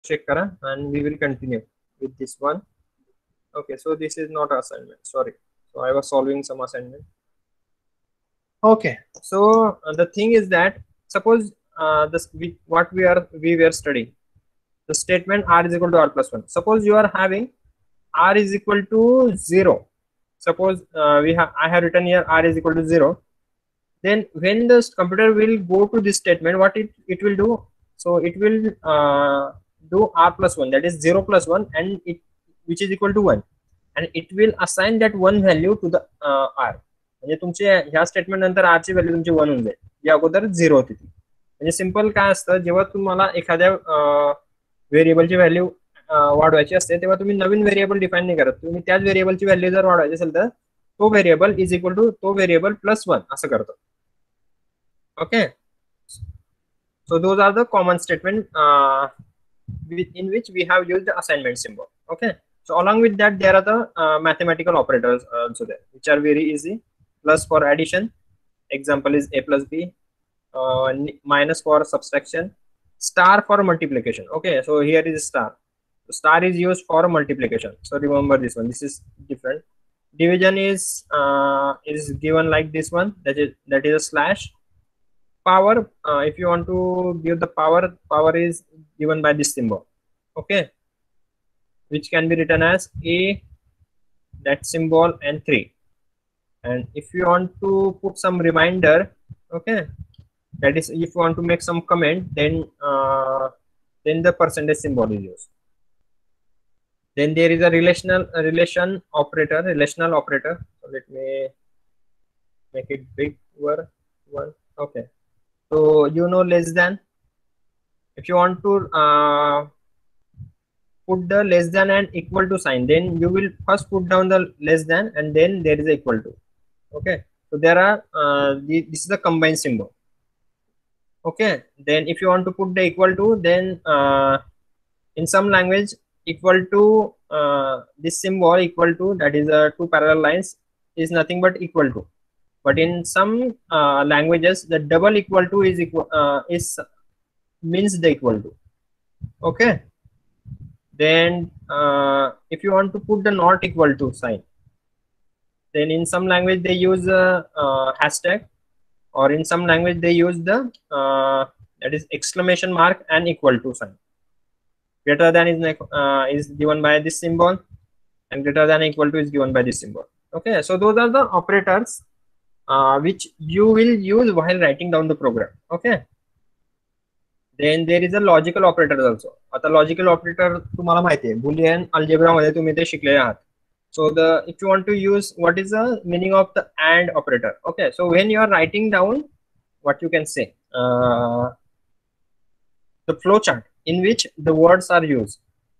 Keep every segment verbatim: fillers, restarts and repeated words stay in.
check kara and we will continue with this one. Okay, so this is not assignment, sorry. So I was solving some assignment. Okay, so uh, the thing is that suppose uh, this we, what we are we were studying the statement r is equal to r plus one. Suppose you are having r is equal to zero. Suppose uh, we have I have written here r is equal to zero. Then when the computer will go to this statement, what it, it will do? So it will uh, do r plus one, that is zero plus one, and it which is equal to one, and it will assign that one value to the uh, r. म्हणजे तुमचे ह्या statement नंतर r ची value तुमची one होऊन जाईल, जी अगोदर zero होती ती. म्हणजे सिंपल काय असतं, जेव्हा तुम्हाला एखाद्या व्हेरिएबलची व्हॅल्यू वाढवायची असते तेव्हा तुम्ही नवीन व्हेरिएबल डिफाइन नाही करत, तुम्ही त्याच व्हेरिएबलची व्हॅल्यू जर वाढवायची असेल तर तो व्हेरिएबल इज इक्वल टू तो व्हेरिएबल प्लस वन असं करतो. Okay, so those are the common statement uh, in which we have used the assignment symbol. Okay, so along with that there are the uh, mathematical operators also there, which are very easy. Plus for addition, example is a plus b. Uh, minus for subtraction, star for multiplication. Okay, so here is star. So star is used for multiplication, so remember this one, this is different. Division is uh, is given like this one, that is that is a slash. Power, uh, if you want to give the power, power is given by this symbol. Okay, which can be written as a, that symbol, and three. And if you want to put some reminder, okay, that is if you want to make some comment, then uh, then the percentage symbol is used. Then there is a relational a relation operator, relational operator. So let me make it bigger one. Okay, so you know less than. If you want to uh, put the less than and equal to sign, then you will first put down the less than and then there is a equal to. Okay, so there are uh, the, this is the combined symbol. Okay, then if you want to put the equal to, then uh, in some language equal to uh, this symbol equal to, that is uh, two parallel lines, is nothing but equal to. But in some uh, languages the double equal to is equal uh, is means the equal to. Okay, then uh, if you want to put the not equal to sign, then in some language they use a uh, hashtag, or in some language they use the uh, that is exclamation mark and equal to sign. Greater than is uh, is given by this symbol, and greater than equal to is given by this symbol. Okay, so those are the operators uh, which you will use while writing down the program. Okay, then there is a logical operator also. आता logical operator तुम्हाला माहिती आहे, Boolean algebra मध्ये तुम्ही ते शिकलेले आहात. So the if you want to use, what is the meaning of the AND operator? Okay, so when you are writing down, what you can say, uh, the flow chart in which the words are used.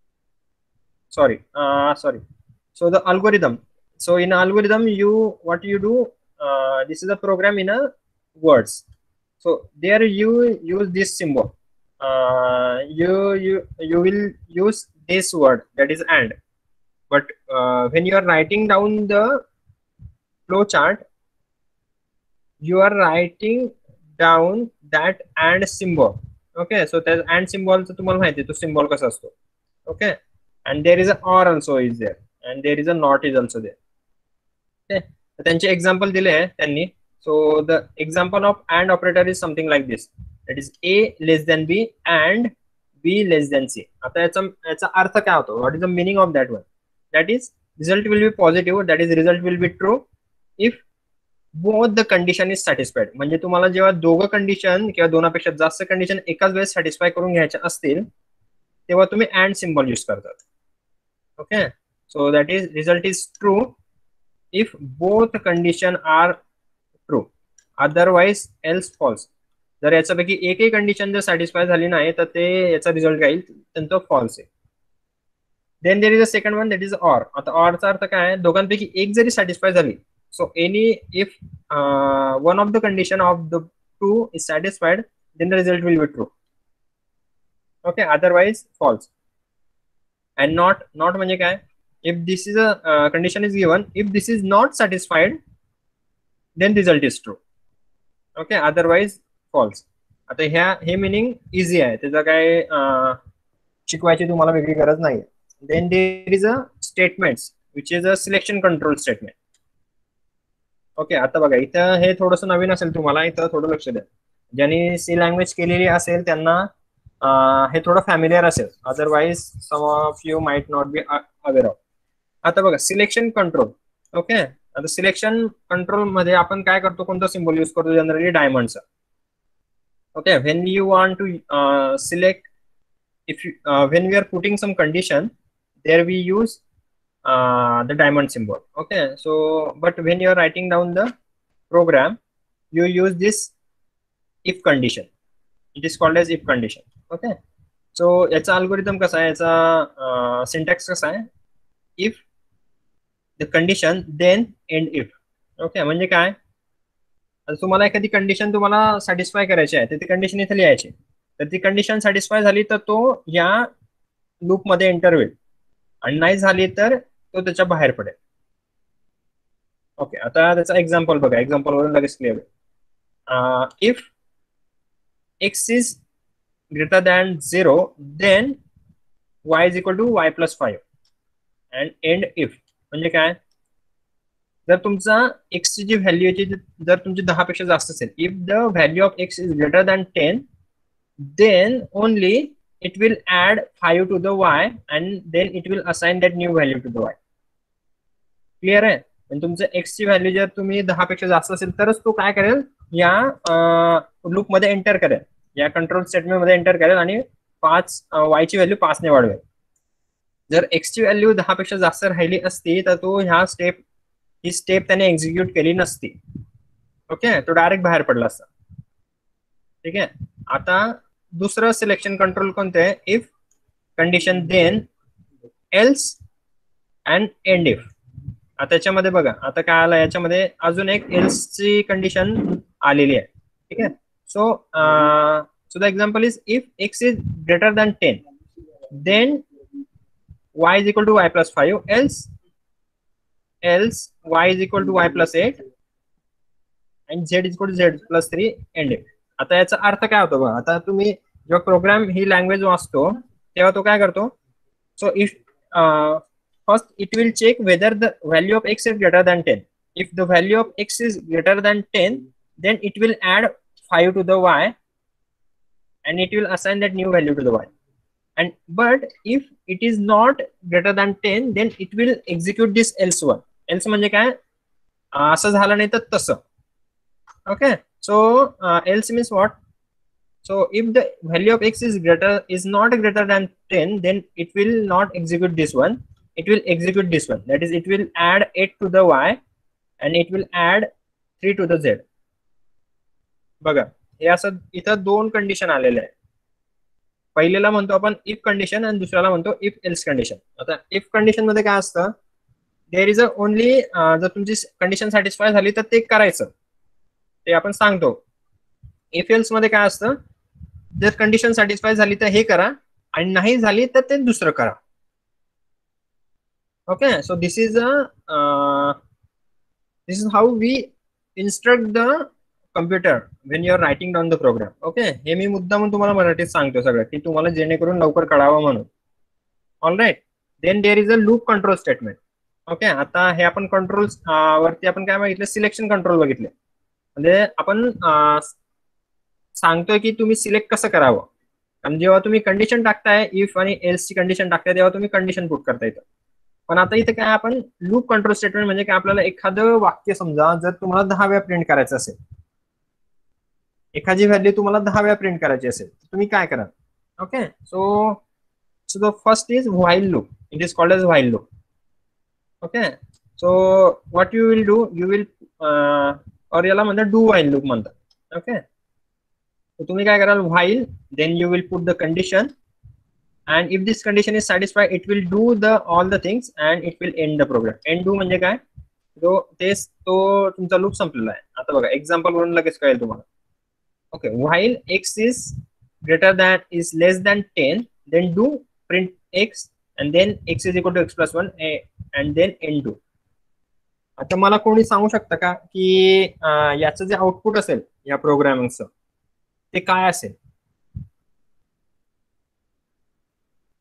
Sorry, uh, sorry. So the algorithm. So in algorithm, you what you do? Uh, this is a program in a words. So there you use this symbol. Uh, you you you will use this word, that is AND. But uh, when you are writing down the flow chart, you are writing down that AND symbol. Okay, so that AND symbol तुम्हाला माहिती आहे तो symbol कसा असतो. Okay, and there is a OR also is there, and there is a NOT is also there. Okay, त्यांचे example दिले आहे त्यांनी. So the example of AND operator is something like this, that is A less than B and B less than C. आता याचा याचा अर्थ काय होतो? What is the meaning of that one? That is result will be positive, that is result will be true if both the condition is satisfied. म्हणजे तुम्हाला जेव्हा दोघं condition किंवा दोनापेक्षा जास्त कंडिशन एकाच वेळेस सॅटिस्फाय करून घ्यायच्या असतील तेव्हा तुम्ही AND सिम्बॉल यूज करतात. Okay, so that is result is true if both condition are true, otherwise else false. जर याच्यापैकी एकही कंडिशन जर सॅटिस्फाय झाली नाही तर ते याचा रिझल्ट राहील त्यांचा फॉल्स आहे. Then there is a second one, that is or. आता ऑरचा अर्थ काय आहे? दोघांपैकी एक जरी सॅटिस्फाय झाली, so any if one of the condition of the two is satisfied, then the result will be true. Okay, otherwise false. And not, not म्हणजे काय? If this is a uh, condition is given, if this is not satisfied, then result is true. Okay, otherwise false. आता ह्या हे meaning easy आहे, त्याचा काय शिकवायची तुम्हाला वेगळी गरज नाही. Then there is a statements which is a selection control statement. Okay, आता बघा इथं हे थोडंसं नवीन असेल तुम्हाला, इथं थोडं लक्ष द्या. ज्यांनी सी लँग्वेज केलेली असेल त्यांना हे थोडं फॅमिलियर असेल, otherwise some of you might not be aware of. आता बघा सिलेक्शन कंट्रोल. ओके, आता सिलेक्शन कंट्रोल मध्ये आपण काय करतो, कोणता सिम्बॉल यूज करतो, जनरली डायमंडचा. Okay, when you want to select, if you uh, when we are putting some condition, there we use uh, the diamond symbol. Okay, so but when you are writing down the program, you use this if condition. It is called as if condition. Okay, so याचा algorithm कसा आहे, याचा syntax कसा आहे, if the condition then end if. Okay, म्हणजे काय, तुम्हाला एखादी कंडिशन तुम्हाला सॅटिस्फाय करायची आहे तर ती कंडिशन इथे लिहायची. तर ती कंडिशन सॅटिस्फाय झाली तर तो या लूप मध्ये एंटर होईल, आणि नाही झाली तर तो त्याच्या बाहेर पडेल. ओके, आता त्याचा एक्झाम्पल बघा, एक्झाम्पल वरून लगेच क्लिअर होईल. If x is greater than zero then y is equal to y plus five and end if. म्हणजे काय, जर तुमचा एक्स ची जी व्हॅल्यू आहे जर तुमची दहा पेक्षा जास्त असेल, if the value of x is greater than ten then only it will add five to the y and then it will assign that new value to the y. क्लिअर आहे. आणि तुमचं x ची व्हॅल्यू जर तुम्ही दहा पेक्षा जास्त असेल तरच तो काय करेल, या लूप मध्ये एंटर करेल, या कंट्रोल स्टेटमेंट मध्ये एंटर करेल आणि पाच y ची व्हॅल्यू पाच ने वाढवेल. जर x ची व्हॅल्यू दहा पेक्षा जास्त राहिली असती तर तो ह्या स्टेप ही स्टेप त्याने एक्झिक्यूट केली नसती. ओके, तो डायरेक्ट बाहेर पडला असता. ठीक आहे. आता दुसरं सिलेक्शन कंट्रोल कोणतं आहे, if condition then else and end if. आता त्याच्यामध्ये बघा आता काय आलं, याच्यामध्ये अजून एक एल्स ची कंडिशन आलेली आहे. ठीक आहे. So so the example is if x is greater than ten then y is equal to y plus five else else y is equal to y plus eight and z is equal to z plus three end if. आता याचा अर्थ काय होतो बघा, आता तुम्ही जेव्हा programme ही language वाचतो तेव्हा तो काय करतो, so if first it will check whether the value of x is greater than ten. If the value of x is greater than ten then it will add five to the y and it will assign that new value to the y. And but if it is not greater than ten then it will execute this else one. Else म्हणजे काय, असं झालं नाही तर तसं. Okay, so uh, else means what, so if the value of x is greater is not greater than ten then it will not execute this one, it will execute this one, that is it will add eight to the y and it will add three to the z. बघा हे असं इथं दोन condition आलेले आहे. पहिल्याला म्हणतो आपण if condition आणि दुसऱ्याला म्हणतो इफ एल्स कंडिशन. आता इफ कंडिशन मध्ये काय असतं, देयर इज अ ओनली, जर तुमची कंडिशन सॅटिस्फाय झाली तर ते करायचं, ते आपण सांगतो. इफ एल्स मध्ये काय असतं, जर कंडिशन सॅटिस्फाय झाली तर हे करा आणि नाही झाली तर ते दुसरं करा. Okay, so this is a this is how we instruct the computer when you are writing down the program. Okay, हे मी मुद्दाम तुम्हाला मराठीत सांगतो सगळं की तुम्हाला जेणेकरून लवकर कळावं म्हणून. All right. Then there is a loop control statement. Okay, आता हे आपण कंट्रोल वरती आपण काय बघितलं, सिलेक्शन कंट्रोल बघितले. म्हणजे आपण सांगतोय की तुम्ही सिलेक्ट कसं करावं. आणि जेव्हा तुम्ही कंडिशन टाकताय, इफ आणि एल्स ची कंडिशन टाकताय तेव्हा तुम्ही कंडिशन पुट करता येतं. पण आता इथे काय, आपण लूप कंट्रोल स्टेटमेंट म्हणजे काय, आपल्याला एखादं वाक्य समजा जर तुम्हाला दहा वेळा प्रिंट करायचं असेल, एखादी व्हॅल्यू तुम्हाला दहा वेळा प्रिंट करायची असेल तुम्ही काय करा. Okay, so so the first is while loop. It is called as while loop. Okay, so what you will do, you will और याला म्हणतात डू व्हाईल लूप म्हणतात. ओके, तर तुम्ही काय कराल, while then you will put the condition and if this condition is satisfied it will do the all the things and it will end the program. End do म्हणजे काय, तो तेच तो तुमचा लूप संपलेला आहे. आता बघा एक्झाम्पल वरून लगेच कळेल तुम्हाला. Okay, while x is greater than is less than ten then do print x and then x is equal to x plus one and then end do. आता मला कोणी सांगू शकता का की याचं जे आउटपुट असेल या प्रोग्रामिंगचं ते काय असेल.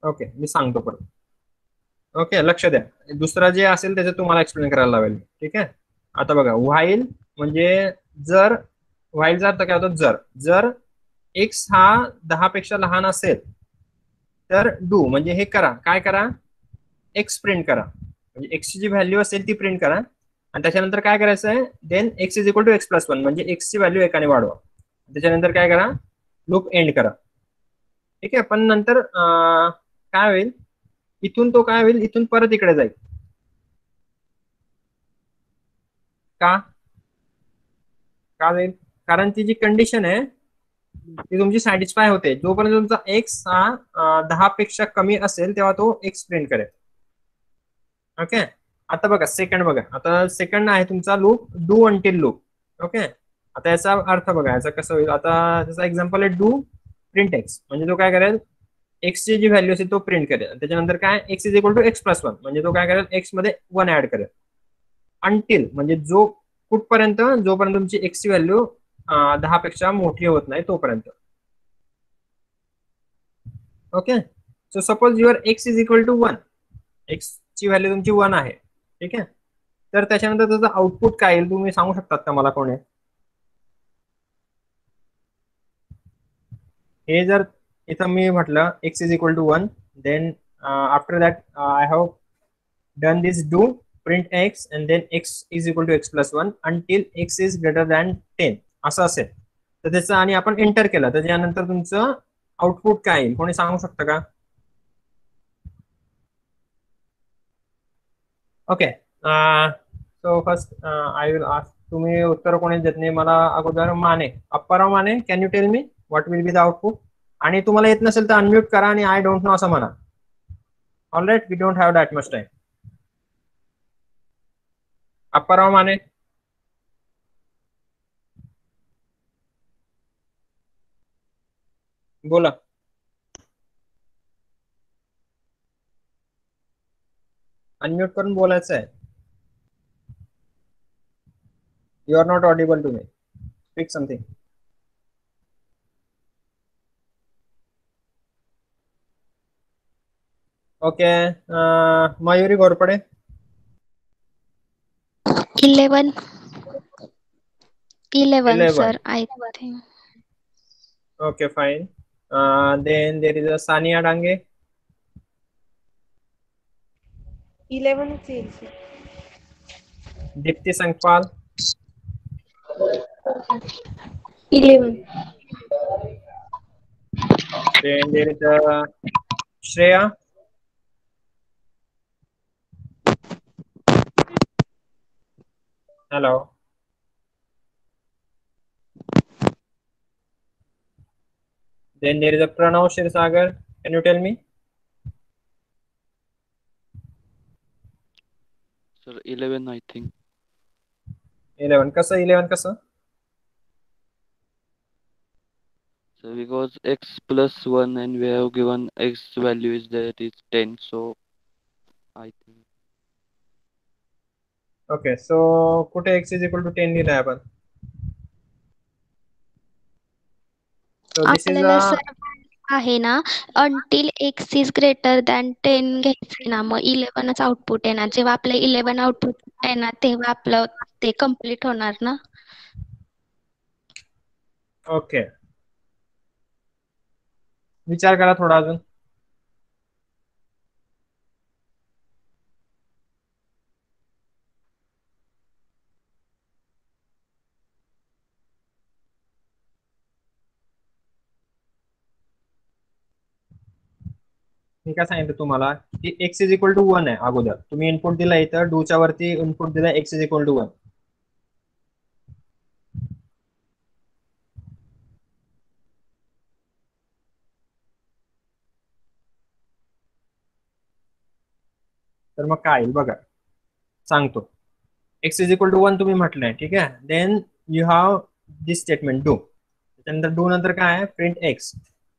ओके, मी सांगतो परत. ओके, लक्ष द्या. दुसरा जे असेल त्याचं तुम्हाला एक्सप्लेन करायला लावेल. ठीक आहे. आता बघा, व्हाईल म्हणजे जर, व्हाईलचा अर्थ काय होतो, जर जर एक्स हा दहा पेक्षा लहान असेल तर डू म्हणजे हे करा, काय करा, एक्स प्रिंट करा. म्हणजे एक्सची जी व्हॅल्यू असेल ती प्रिंट करा आणि त्याच्यानंतर काय करायचं आहे, then x is equal to x plus one म्हणजे एक्सची व्हॅल्यू एकाने वाढवा. त्याच्यानंतर काय करा, लूप एंड करा. ठीक आहे. पण नंतर काय होईल, इथून तो काय होईल, इथून परत इकडे जाईल. का का जाईल, कारण ती जी कंडिशन आहे ती तुमची सॅटिस्फाय होते. जोपर्यंत तुमचा एक्स हा दहा पेक्षा कमी असेल तेव्हा तो एक्स प्रिंट करेल. ओके. आता बघा सेकंड, बघा आता सेकंड आहे तुमचा loop do until loop. Okay. आता याचा अर्थ बघा, याचा कसं होईल, आता त्याचा एक्झाम्पल आहे डू प्रिंट एक्स म्हणजे तो काय करेल, एक्सची जी व्हॅल्यू असेल तो प्रिंट करेल. त्याच्यानंतर काय, x is equal to x plus one म्हणजे तो काय करेल, एक्स मध्ये वन ऍड करेल. अंटिल म्हणजे जो कुठपर्यंत, जोपर्यंत तुमची एक्सची व्हॅल्यू दहा पेक्षा मोठी होत नाही तोपर्यंत. Okay. So suppose your x is equal to one, x ची व्हॅल्यू तुमची वन आहे. ठीक आहे. तर त्याच्यानंतर त्याचं आउटपुट काय येईल तुम्ही सांगू शकतात का मला, कोण आहे हे. जर इथं मी म्हटलं x is equal to one, then after that I have done this do print x and then x is equal to x plus one until x is greater than ten असं असेल तर त्याचं, आणि आपण एंटर केलं तर त्यानंतर तुमचं आउटपुट काय येईल, कोणी सांगू शकतं का? Okay. So first I will ask, तुम्ही उत्तर कोणी देत नाही मला अगोदर. Mane, Apparao Mane, can you tell me what will be the output? आणि तुम्हाला येत नसेल तर अनम्यूट करा आणि आय डोंट नो असं म्हणा. All right, we don't have that much time. Apparao Mane, बोला. अनम्यूट करून बोलायचं आहे. You are not audible to me. Speak something. Okay. Mayuri Ghorpade. Eleven. Eleven eleven. Sir, I think. Okay, fine. Uh, then there is a Sania Dange. eleven is sir. Dipti Sangpal. eleven. Then there is a Shreya. Hello. Then there is a Pranav Shirsagar. Can you tell me? Sir, eleven, I think. eleven. Kasa eleven kasa? So because x plus one and we have given x value is that is ten, so I think. Okay, so कुठे x is equal to ten लिहिलंय आपण? So this is आपल्याला a, sir आहे ना, until x is greater than ten घ्यायचे ना, मग इलेव्हनच output येणार. जेव्हा आपलं इलेव्हन आउटपुट येणार तेव्हा आपलं ते कम्प्लीट होणार ना. ओके. विचार करा थोडा अजून. मी काय सांगितलं तुम्हाला की x is equal to one आहे अगोदर. तुम्ही इनपुट दिला इथं डूच्या वरती इनपुट दिला x is equal to one. तर मग काय येईल बघा, सांगतो. X is equal to one तुम्ही म्हटलंय. ठीक आहे. Then you have this statement do. त्याच्यानंतर डू नंतर काय आहे, प्रिंट एक्स.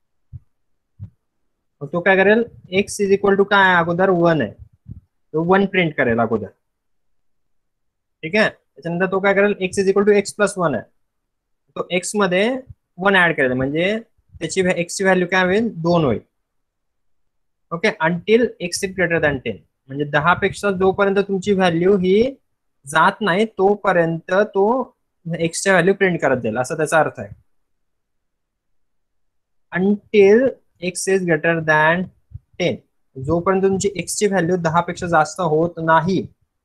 तो काय करेल, एक्स इज इक्वल टू काय अगोदर वन आहे, तो वन प्रिंट करेल अगोदर. ठीक आहे. त्याच्यानंतर तो काय करेल, x is equal to x plus one आहे, तो एक्स मध्ये वन ऍड करेल म्हणजे त्याची एक्सची व्हॅल्यू काय होईल, दोन होईल. Okay, until x is greater than ten, म्हणजे दहा पेक्षा जोपर्यंत तुमची व्हॅल्यू ही जात नाही तोपर्यंत तो एक्सच्या व्हॅल्यू प्रिंट करत जाईल, असा त्याचा अर्थ आहे. Until x is greater than ten, जोपर्यंत तुमची एक्स ची व्हॅल्यू दहा पेक्षा जास्त होत नाही,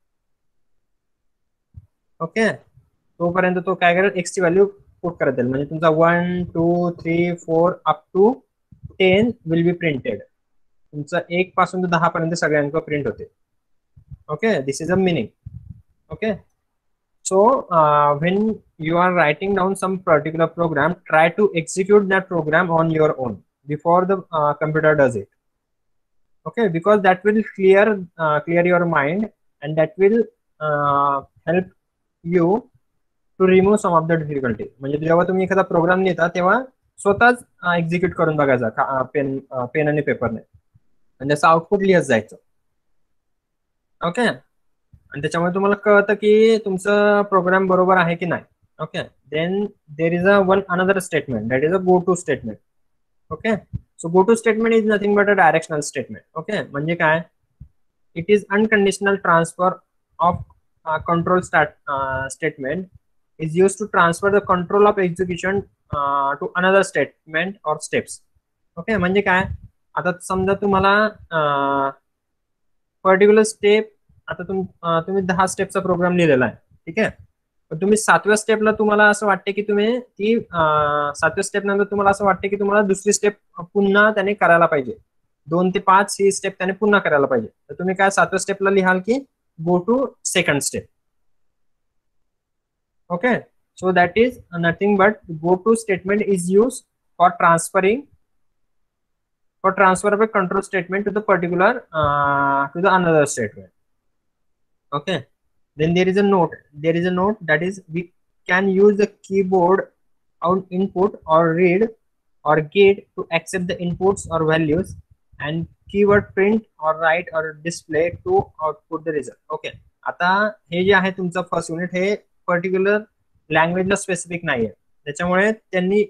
ओके, तोपर्यंत तो काय करेल, एक्स ची व्हॅल्यू पुट करत जाईल. म्हणजे तुमचा one two three four up to ten will be printed. तुमचा एक पासून ते दहा पर्यंत सगळे अंक प्रिंट होते. Okay, this is a meaning. Okay, so uh, when you are writing down some particular program, try to execute that program on your own before the uh, computer does it. Okay, because that will clear uh, clear your mind, and that will uh, help you to remove some of the difficulty. म्हणजे जेव्हा तुम्ही एखादा programme लिहिता तेव्हा स्वतःच execute करून बघायचा pen pen आणि पेपरने, आणि त्याचं आउटपुट लिहत जायचं. ओके, आणि त्याच्यामुळे तुम्हाला कळतं की तुमचं प्रोग्राम बरोबर आहे की नाही. Okay, then there is a one another statement, that is a go to statement. Okay, so go to statement is nothing but a directional statement. Okay, म्हणजे काय, it is unconditional transfer of control statement is used to transfer the control of execution uh, to another statement or steps. Okay, म्हणजे काय, आता समजा तुम्हाला particular step, आता तुम तुम्ही दहा स्टेपचा प्रोग्राम लिहिलेला आहे, ठीक आहे, पण तुम्ही सातव्या स्टेपला तुम्हाला असं वाटते की तुम्ही ती सातव्या स्टेप नंतर तुम्हाला असं वाटते की तुम्हाला दुसरी स्टेप पुन्हा त्याने करायला पाहिजे, दोन ते पाच ही स्टेप त्याने पुन्हा करायला पाहिजे. तर तुम्ही काय सातव्या स्टेपला लिहाल की go to second step. Okay, so that is nothing but go to statement is used for transferring for transfer of a control statement to the particular uh, to the another statement. Okay, then there is a note, there is a note that is we can use the keyboard on input or read or gate to accept the inputs or values, and keyword print or write or display to output the result. Okay, आता हे जे आहे तुमचं first unit हे particular लँग्वेजला specific नाहीये, त्याच्यामुळे त्यांनी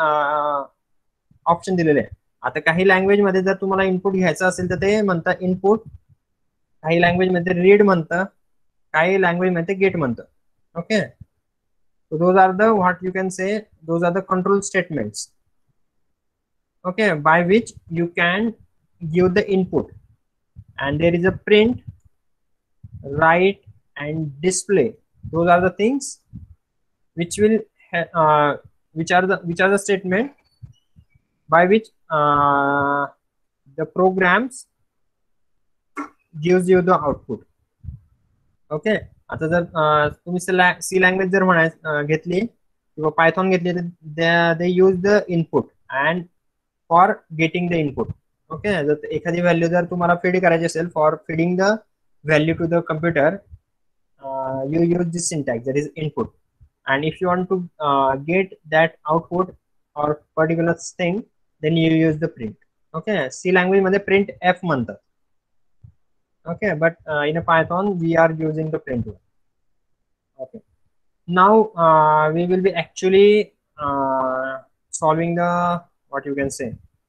option दिलेले आहे. आता काही लँग्वेज मध्ये जर तुम्हाला इनपुट घ्यायचं असेल तर ते म्हणतं इनपुट, काही लँग्वेज मध्ये रीड म्हणतं, काही लँग्वेज मध्ये गेट म्हणतं. Okay, so those are the what you can say those are the control statements, okay, by which you can give the input, and there is a print, write and display. Those are the things which will uh, which are the which are the statement by which uh, the programs gives you the output. Okay, आता जर तुम्ही C language जर म्हणाय घेतली किंवा Python घेतली तर they use the input and for getting the input. Okay, जर एखादी व्हॅल्यू जर तुम्हाला फीड करायची असेल for feeding the value to the computer, you use this syntax, that is input, and if you want to uh, get that output or particular thing, then you use the print. Okay, C language मध्ये print f म्हणतात. Okay, but uh, in a Python we are using the print one. Okay, now uh, we will be actually uh, solving the what you can say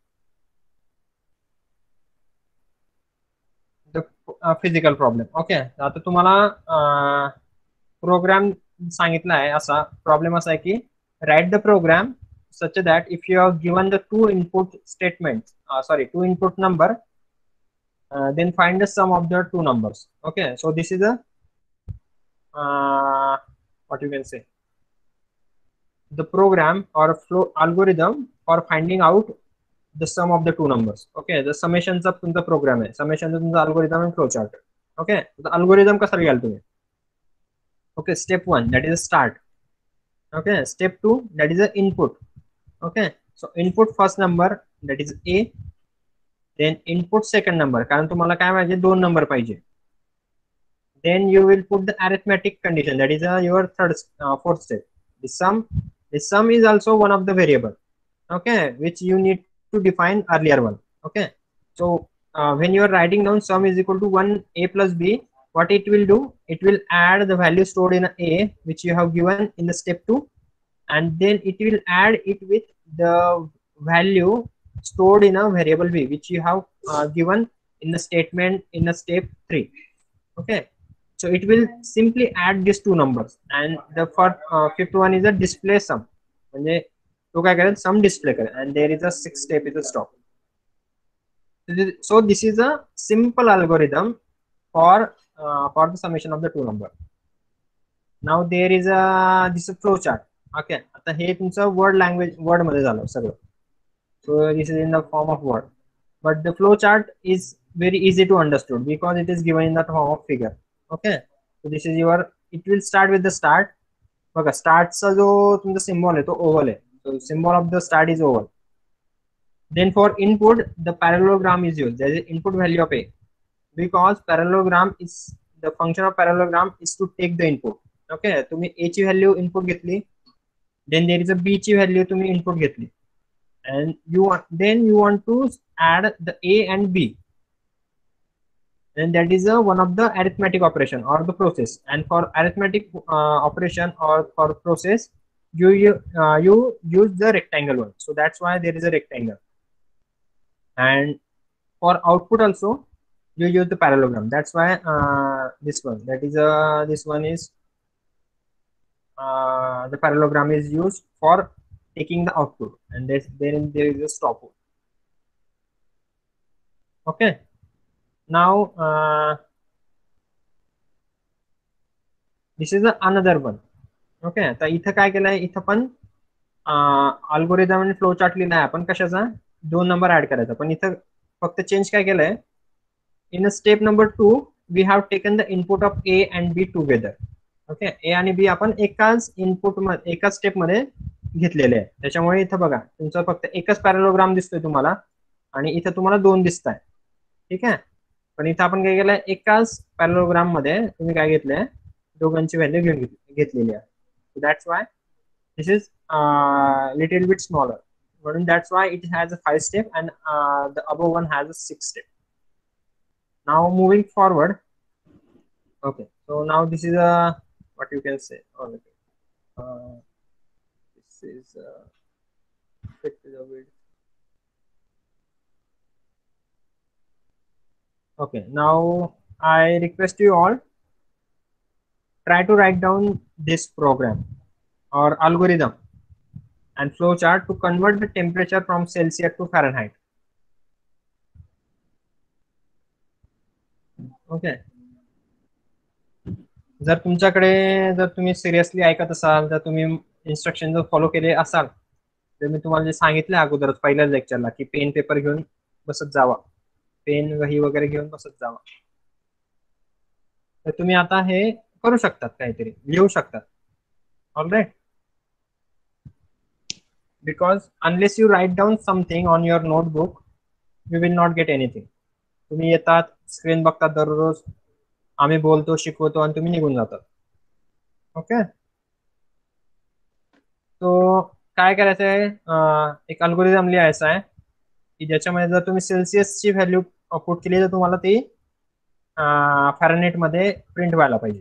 the uh, physical problem. Okay, आता तुम्हाला programme सांगितला आहे, असा problem असा आहे की write the program such that if you have given the two input statements, uh, sorry two input number, uh, then find the sum of the two numbers. Okay, so this is a uh, what you can say the program or flow algorithm for finding out the sum of the two numbers. Okay, the summation चा तुमचा programme आहे, summation चा तुमचा algorithm आणि flowchart. Okay, तर algorithm कसा लिहाल तुम्ही? Okay, step one that is a start. Okay, step two that is a input. Okay, so input first number that is a, then input second number, कारण तुम्हाला काय पाहिजे, दोन नंबर पाहिजे. Then you will put the arithmetic condition, that is a, your third uh, fourth step. The sum, the sum is also one of the variable, okay, which you need to define earlier one. Okay, so uh, when you are writing down sum is equal to one a plus b, what it will do, it will add the value stored in a which you have given in the step two, and then it will add it with the value stored in a variable b which you have uh, given in the statement in the step three. Okay, so it will simply add these two numbers, and the first uh, fifth one is a display sum. म्हणजे तो काय करेल, sum display करेल, and there is a sixth step is a stop. So this is a simple algorithm for uh, for the summation of the two number. Now there is a this is a flow chart. Okay, आता हे तुमचं word language word मध्ये झालं सगळं. So this is in the form of word, but the flow chart is very easy to understood because it is given in the form of figure. Okay, so this is your, it will start with the start. बघा स्टार्टचा जो तुमचा symbol आहे तो oval आहे. So symbol of the start is oval. Then for input the parallelogram is used. There is input value of a, because parallelogram is the function of parallelogram is to take the input. Okay, तुम्ही a ची value input घेतली, then there is a b ची value तुम्ही input घेतली, and you want, then you want to add the a and b, and that is a one of the arithmetic operation or the process. And for arithmetic uh, operation or for process you you, uh, you use the rectangle one, so that's why there is a rectangle. And for output also you use the parallelogram, that's why uh, this one, that is a uh, this one is uh, the parallelogram is used for taking the output, and there's, then there is a stop. Okay, now uh, this is another one. Okay, तर इथं काय केलंय, इथं पण algorithm आणि flow chart लिहिला आहे आपण, कशाचा, दोन नंबर ऍड करायचा, पण इथं फक्त चेंज काय केलंय, in step number two we have taken the input of A and B together. Okay, A आणि बी आपण एकाच इनपुट मध्ये एकाच स्टेप मध्ये घेतलेले आहे, त्याच्यामुळे इथं बघा तुमचा फक्त एकच पॅरलोग्राम दिसतोय तुम्हाला, आणि इथं तुम्हाला दोन दिसत आहे. ठीक आहे, पण इथं आपण काय केलंय, एकाच पॅरलोग्राम मध्ये तुम्ही काय घेतलंय, दोघांची व्हॅल्यू घेऊन घेतलेली आहे. That's why this is uh, little bit smaller, and that's why it has a five step, and uh, the above one has a six step. Now moving forward. Okay, so now this is a what you can say, oh, uh, this is uh, fit to the width. Okay, now I request you all, try to write down this program or algorithm and flow chart to convert the temperature from Celsius to Fahrenheit. Okay, जर तुमच्याकडे जर तुम्ही seriously ऐकत असाल, जर तुम्ही instruction जर follow केले असाल, तर मी तुम्हाला जे सांगितलं अगोदरच पहिल्याच लेक्चरला की पेन पेपर घेऊन बसत जावा, पेन वही वगैरे घेऊन बसत जावा, तर तुम्ही आता हे करू शकतात, काहीतरी लिहू शकतात. Alright, because unless you write down something on your notebook you will not get anything. तुम्ही येतात, स्क्रीन बघतात दररोज, आम्ही बोलतो, शिकवतो, आणि तुम्ही निघून जातात. ओके, तो काय करायचं आहे, एक अल्गोरिदम लिहायचा आहे की ज्याच्यामध्ये जर तुम्ही सेल्सिअसची व्हॅल्यू पुट केली तर तुम्हाला ती फॅरनहीट मध्ये प्रिंट व्हायला पाहिजे.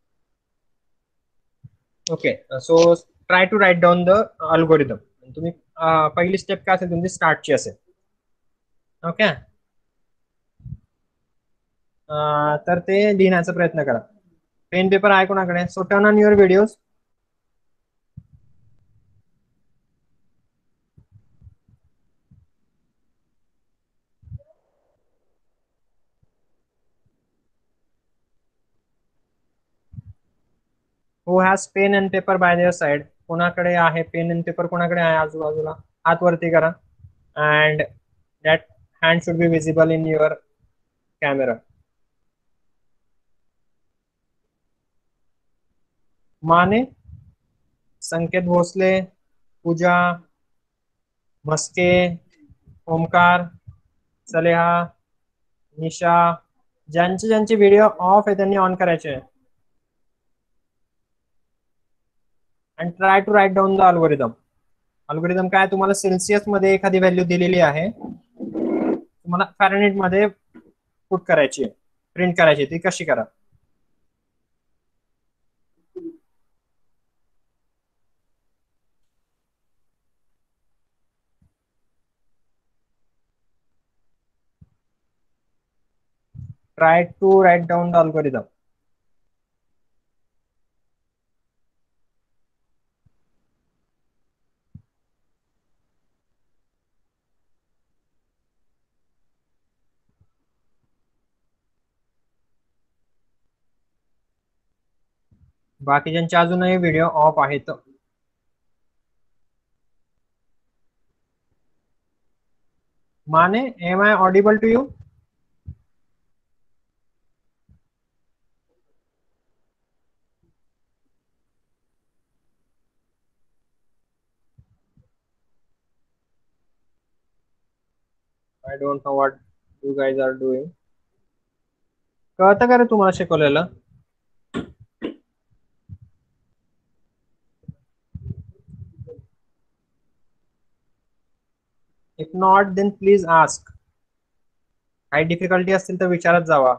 Okay, so try to write down the algorithm. तुम्ही पहिली स्टेप काय असेल तुमची, स्टार्टची असेल. ओके, तर ते लिहिण्याचा प्रयत्न करा. पेन पेपर आहे कोणाकडे, so turn on your videos. Who has pen and paper by their side, कोणाकडे आहे पेन अँड पेपर, कोणाकडे आहे आजूबाजूला, हात वरती करा, and that hand should be visible in your camera. Mane, Sanket Bhosle, पूजा, मस्के, ओमकार, सलेहा, निशा, ज्यांचे ज्यांचे व्हिडिओ ऑफ आहे त्यांनी ऑन करायचे. And try to write down the algorithm. Algorithm काय, तुम्हाला सेल्सिअस मध्ये एखादी व्हॅल्यू दिलेली आहे, तुम्हाला फॅरनहीट मध्ये पुट करायची आहे, प्रिंट करायची, ती कशी करा. try to write down the algorithm. बाकीच्यांचे अजूनही व्हिडिओ ऑफ आहेत. माने, am I audible to you? I don't know what you guys are doing. कळतं का रे तुम्हाला शिकवलेलं? If not, then please ask. काही डिफिकल्टी असतील तर विचारत जावा.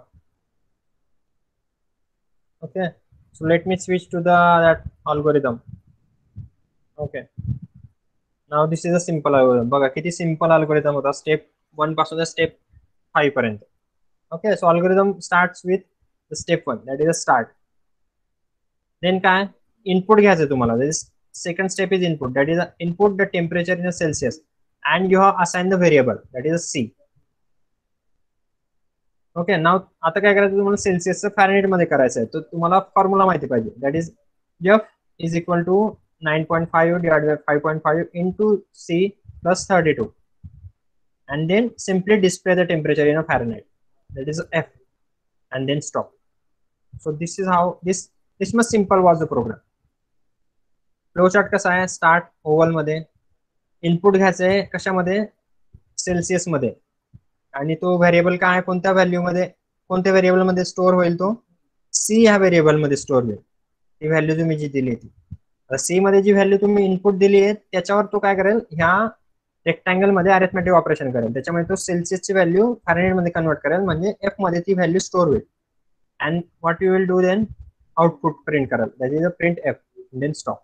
Okay, so let me switch to the that algorithm. Okay, now this is a simple algorithm. बघा किती सिंपल अल्गोरिदम होता, स्टेप वन पासून स्टेप फाइव पर्यंत. Okay, so algorithm starts with the step one, that is a start. Then काय input घ्यायचं तुम्हाला. That is second step is input, that is a input the temperature in a Celsius and you have assigned the variable, that is a C. Okay, now आता काय करायचं तुम्हाला, सेल्सिअसचं Fahrenheit मध्ये करायचं आहे. तर तुम्हाला फॉर्म्युला माहिती पाहिजे, that is F is equal to nine point five divided by five point five into C plus thirty two and then simply display the temperature in a Fahrenheit, that is F, and then stop. So this is how this this much simple was the program. Flowchart कसा आहे, start oval मध्ये input घ्यायचंय कशामध्ये, Celsius मध्ये, आणि तो variable काय आहे, कोणत्या व्हॅल्यू मध्ये, कोणत्या व्हेरिएबल मध्ये स्टोअर होईल, तो सी ह्या व्हेरिएबल मध्ये स्टोअर होईल. ती व्हॅल्यू तुम्ही जी दिली ती सी मध्ये जी व्हॅल्यू तुम्ही इनपुट दिली आहे त्याच्यावर तो काय करेल, ह्या रेक्टँगल मध्ये अरिथमेटिक ऑपरेशन करेल. त्याच्यामुळे तो सेल्सिअसची व्हॅल्यू फॅरेनहाइट मध्ये कन्वर्ट करेल, म्हणजे एफ मध्ये ती व्हॅल्यू स्टोअर होईल. And what you will do then, output print कराल, that is a print F, then stop.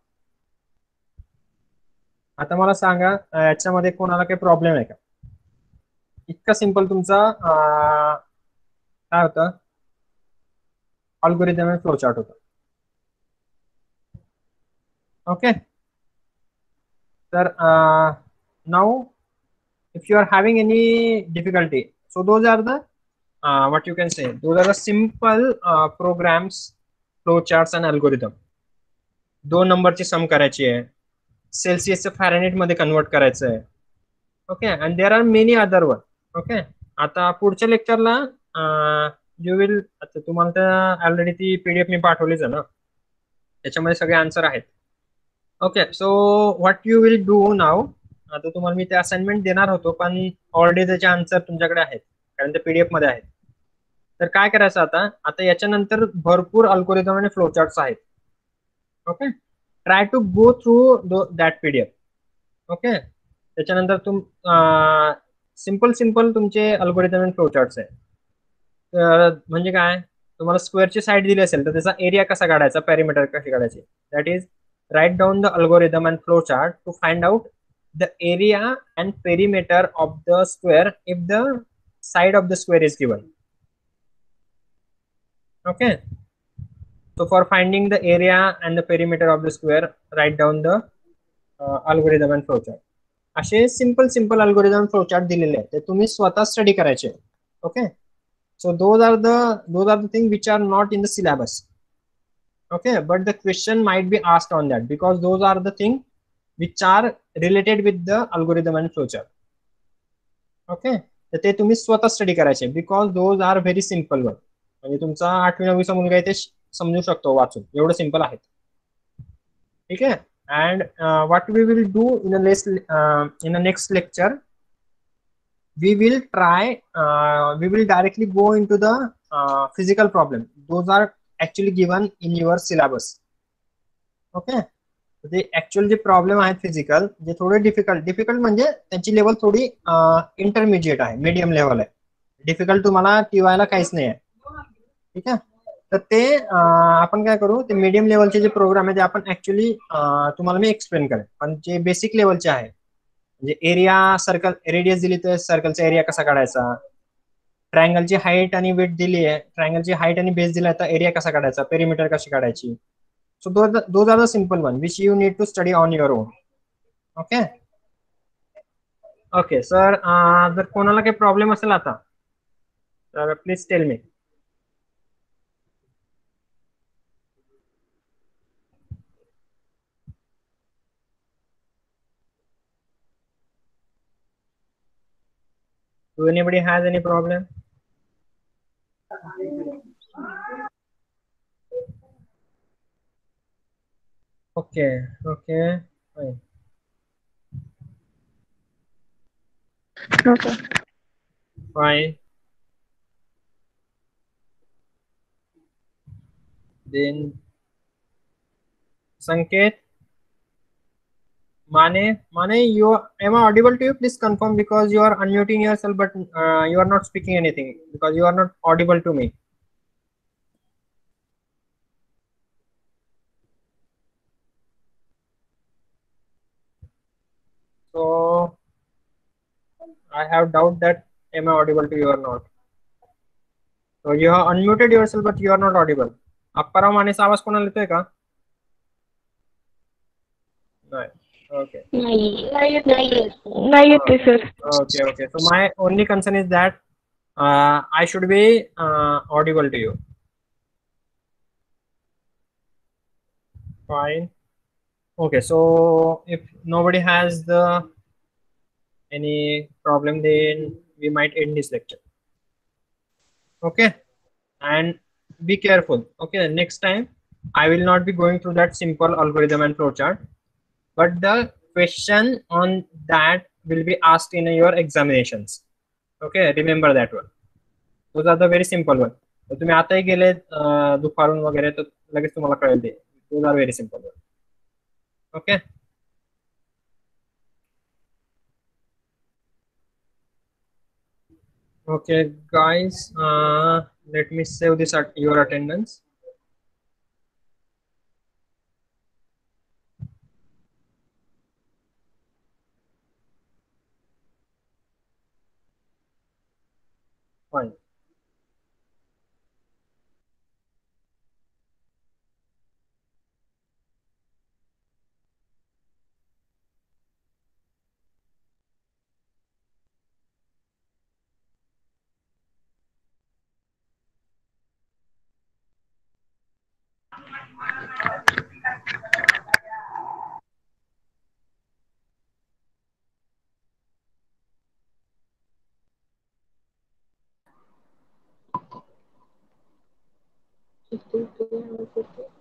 आता मला सांगा याच्यामध्ये कोणाला काही प्रॉब्लेम आहे का? इतका सिंपल तुमचा काय होतं, अल्गोरिदम आणि फ्लोचार्ट होता. ओके, तर now if you are having any difficulty, so those are the uh, what you can say, those are the simple uh, programs, flowcharts and algorithm. दोन नंबरची सम करायची आहे, सेल्सिअसचं फॅरेनहाइट मध्ये कन्वर्ट करायचं आहे. Okay, and there are many other one. Okay, आता पुढच्या लेक्चरला you will, आता तुम्हाला तर ऑलरेडी ती पीडीएफ मी पाठवलीच आहे ना, त्याच्यामध्ये सगळे आन्सर आहेत. Okay, so what you will do now, आता तुम्हाला मी ते असाइनमेंट देणार होतो पण ऑलरेडी त्याचे आन्सर तुमच्याकडे आहेत कारण ते पीडीएफ मध्ये आहेत. तर काय करायचं आता, आता याच्यानंतर भरपूर अल्गोरिदम आणि फ्लोचार्ट्स आहेत. Okay, try to go through that PDF. Okay, त्याच्यानंतर तुम सिंपल सिंपल तुमचे अल्गोरिदम आणि फ्लोचार्ट्स आहे. म्हणजे काय, तुम्हाला स्क्वेअरची साईड दिली असेल तर त्याचा एरिया कसा काढायचा, पॅरिमीटर कशी काढायची, that is write down the algorithm and flowchart to find out the area and perimeter of the square if the side of the square is given. Okay, so for finding the area and the perimeter of the square, write down the uh, algorithm and flowchart. असे simple simple algorithm flowchart दिलेले आहेत, ते तुम्ही स्वतः study करायचे. Okay, so those are the those are the things which are not in the syllabus. Okay, but the question might be asked on that because those are the things which are related with the algorithm and flowchart. Okay, तर ते तुम्ही स्वतः study करायचे because those are very simple one. म्हणजे तुमचा आठवी नववीचा मुलगा आहे ते समजू शकतो वाचून, एवढं सिम्पल आहेत. ठीक आहे, and what we will do in a less in a next lecture, we will try we will directly go into the physical problem. Those are actually given in your syllabus. Okay, ते actual जे problem आहेत physical, जे थोडे difficult difficult म्हणजे त्यांची level थोडी intermediate आहे, medium level आहे. डिफिकल्ट तुम्हाला टिवायला काहीच नाही आहे. ठीक आहे, तर ते आपण काय करू, ते मीडियम लेवलचे जे प्रोग्राम आहे ते आपण ऍक्च्युअली तुम्हाला मी एक्सप्लेन करेन. पण जे बेसिक लेवलचे आहे, म्हणजे एरिया सर्कल, रेडियस दिली तर सर्कलचा एरिया कसा काढायचा, ट्रायंगलची हाईट आणि वेट दिली आहे, ट्रायंगलची हाईट आणि बेस दिला, तर एरिया कसा काढायचा, पेरिमीटर कशी काढायची. So those are the simple one which you need to study on your own. Okay okay sir, जर कोणाला काही प्रॉब्लेम असेल आता तर please tell me. Do anybody has any problem? Okay, okay, fine. Okay. Fine. Then Sanket, Mane, Mane, you am I audible to you? Please confirm, because you are unmuting yourself, but uh, you are not speaking anything because you are not audible to me. So I have doubt that am I audible to you or not. So you have unmuted yourself, but you are not audible. Apparao मानेचा आवाज कोणाला येतोय का? नाही. Okay. नाही नाही येते sir. Okay, okay. So my only concern is that uh, I should be uh, audible to you. Fine. Okay, so if nobody has the any problem, then we might end this lecture. Okay, and be careful. Okay, next time I will not be going through that simple algorithm and flowchart, but the question on that will be asked in your examinations. Okay, remember that one. Those are the very simple one. तर तुम्ही आताही गेले दुपारून वगैरे तर लगेच तुम्हाला कळेल ते. Those are very simple one. Okay. Okay, guys, uh, let me save this at your attendance. Fine. Fifteen, three,